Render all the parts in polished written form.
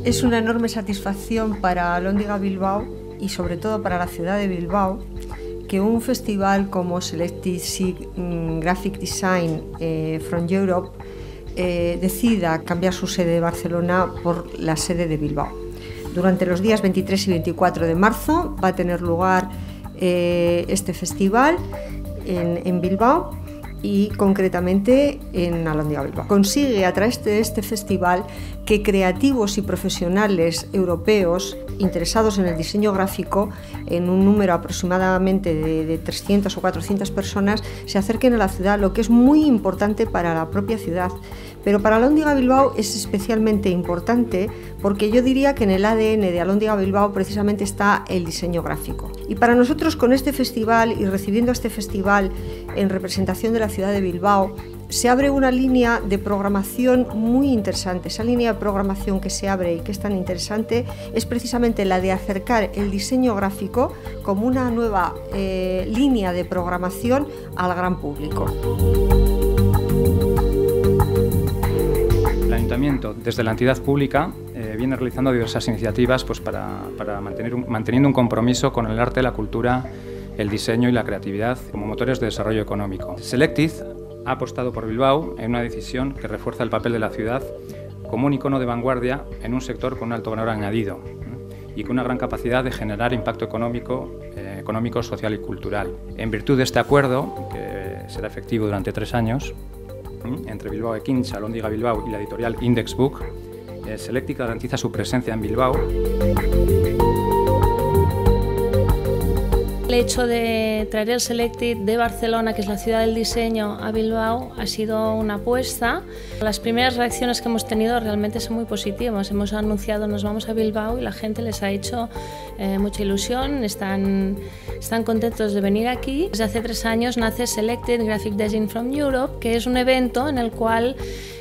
Es una enorme satisfacción para Alhóndiga Bilbao y sobre todo para la ciudad de Bilbao que un festival como Selected Graphic Design from Europe decida cambiar su sede de Barcelona por la sede de Bilbao. Durante los días 23 y 24 de marzo va a tener lugar este festival en Bilbao y concretamente en Alhóndiga Bilbao. Consigue a través de este festival que creativos y profesionales europeos interesados en el diseño gráfico, en un número aproximadamente de 300 o 400 personas, se acerquen a la ciudad, lo que es muy importante para la propia ciudad. Pero para Alhóndiga Bilbao es especialmente importante porque yo diría que en el ADN de Alhóndiga Bilbao precisamente está el diseño gráfico. Y para nosotros, con este festival y recibiendo este festival en representación de la ciudad de Bilbao, se abre una línea de programación muy interesante. Esa línea de programación que se abre y que es tan interesante es precisamente la de acercar el diseño gráfico como una nueva línea de programación al gran público. El Ayuntamiento, desde la entidad pública, viene realizando diversas iniciativas para manteniendo un compromiso con el arte, la cultura, el diseño y la creatividad como motores de desarrollo económico. Selected ha apostado por Bilbao en una decisión que refuerza el papel de la ciudad como un icono de vanguardia en un sector con un alto valor añadido y con una gran capacidad de generar impacto económico, social y cultural. En virtud de este acuerdo, que será efectivo durante 3 años, entre Bilbao Ekintza, Alhóndiga Bilbao y la editorial Index Book, Selected garantiza su presencia en Bilbao. El hecho de traer el Selected de Barcelona, que es la ciudad del diseño, a Bilbao ha sido una apuesta. Las primeras reacciones que hemos tenido realmente son muy positivas. Hemos anunciado nos vamos a Bilbao y la gente les ha hecho mucha ilusión, están contentos de venir aquí. Desde hace 3 años nace Selected Graphic Design from Europe, que es un evento en el cual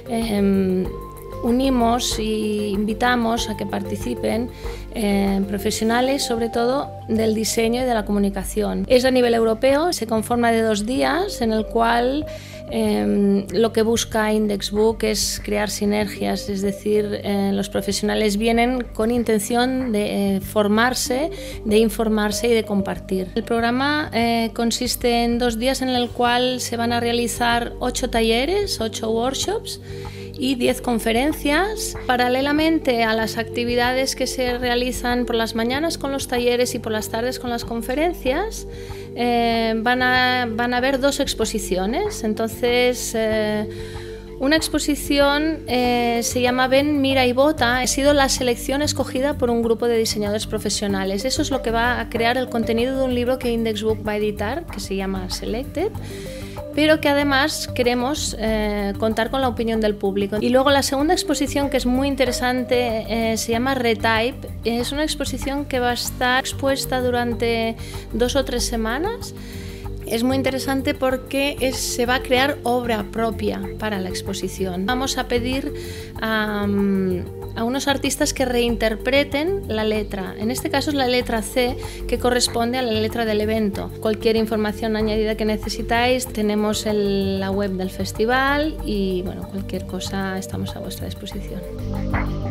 unimos e invitamos a que participen profesionales, sobre todo del diseño y de la comunicación. Es a nivel europeo, se conforma de 2 días en el cual lo que busca Index Book es crear sinergias, es decir, los profesionales vienen con intención de formarse, de informarse y de compartir. El programa consiste en 2 días en el cual se van a realizar 8 talleres, 8 workshops y 10 conferencias. Paralelamente a las actividades que se realizan por las mañanas con los talleres y por las tardes con las conferencias, van a haber 2 exposiciones. Entonces, una exposición se llama Ven, mira y vota. Ha sido la selección escogida por un grupo de diseñadores profesionales. Eso es lo que va a crear el contenido de un libro que Index Book va a editar, que se llama Selected, pero que además queremos contar con la opinión del público. Y luego la segunda exposición, que es muy interesante, se llama Retype. Es una exposición que va a estar expuesta durante 2 o 3 semanas. Es muy interesante porque se va a crear obra propia para la exposición. Vamos a pedir a unos artistas que reinterpreten la letra. En este caso es la letra C, que corresponde a la letra del evento. Cualquier información añadida que necesitáis, tenemos la web del festival y bueno, cualquier cosa estamos a vuestra disposición.